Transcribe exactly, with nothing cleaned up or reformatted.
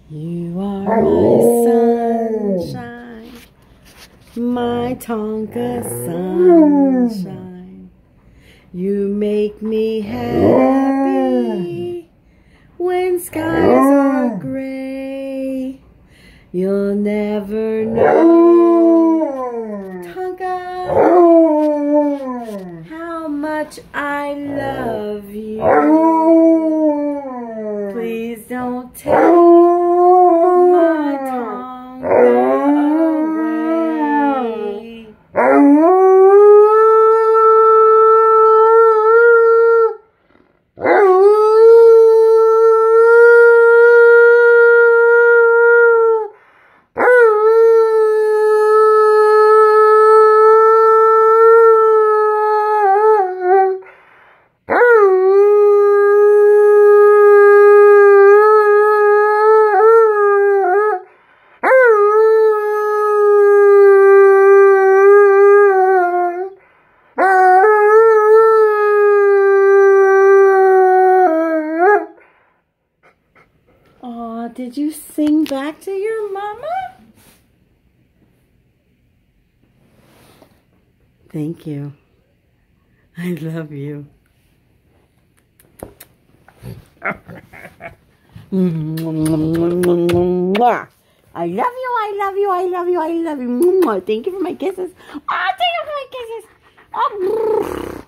You are my sunshine, my Tonka sunshine. You make me happy when skies are gray. You'll never know, Tonka, how much I love you. Please don't take my Tonka away. Aw, did you sing back to your mama? Thank you. I love you. I love you, I love you, I love you, I love you. Thank you for my kisses. Oh, thank you for my kisses. Oh.